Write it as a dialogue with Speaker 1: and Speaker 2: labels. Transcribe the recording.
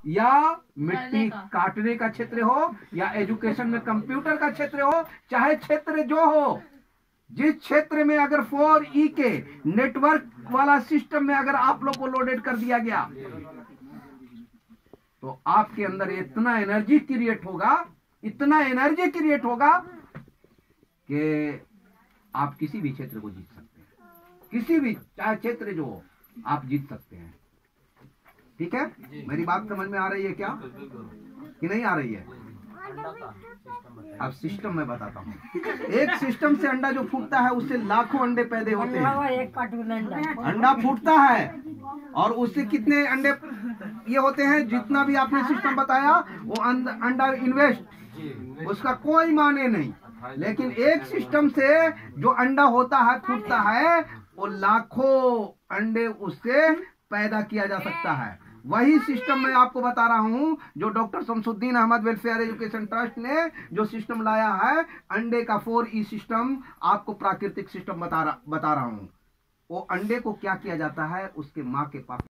Speaker 1: या मिट्टी काटने का क्षेत्र हो, या एजुकेशन में कंप्यूटर का क्षेत्र हो, चाहे क्षेत्र जो हो, जिस क्षेत्र में अगर 4E के नेटवर्क वाला सिस्टम में अगर आप लोग को लोडेड कर दिया गया, तो आपके अंदर इतना एनर्जी क्रिएट होगा, इतना एनर्जी क्रिएट होगा कि आप किसी भी क्षेत्र को जीत सकते हैं, किसी भी चाहे क्षेत्र जो हो आप जीत सकते हैं। ठीक है, मेरी बात समझ में आ रही है क्या कि नहीं आ रही है? अब सिस्टम मैं बताता हूँ। एक सिस्टम से अंडा जो फूटता है उससे लाखों अंडे पैदा होते हैं। अंडा फूटता है और उससे कितने अंडे ये होते हैं, जितना भी आपने सिस्टम बताया वो अंडा इन्वेस्ट, उसका कोई माने नहीं। लेकिन एक सिस्टम से जो अंडा होता है, फूटता है, वो लाखों अंडे उससे पैदा किया जा सकता है। वही सिस्टम मैं आपको बता रहा हूं जो doctor Shamsuddin Ahmed welfare education trust ने जो सिस्टम लाया है, अंडे का 4E सिस्टम, आपको प्राकृतिक सिस्टम बता रहा हूं। वो अंडे को क्या किया जाता है, उसके माँ के पास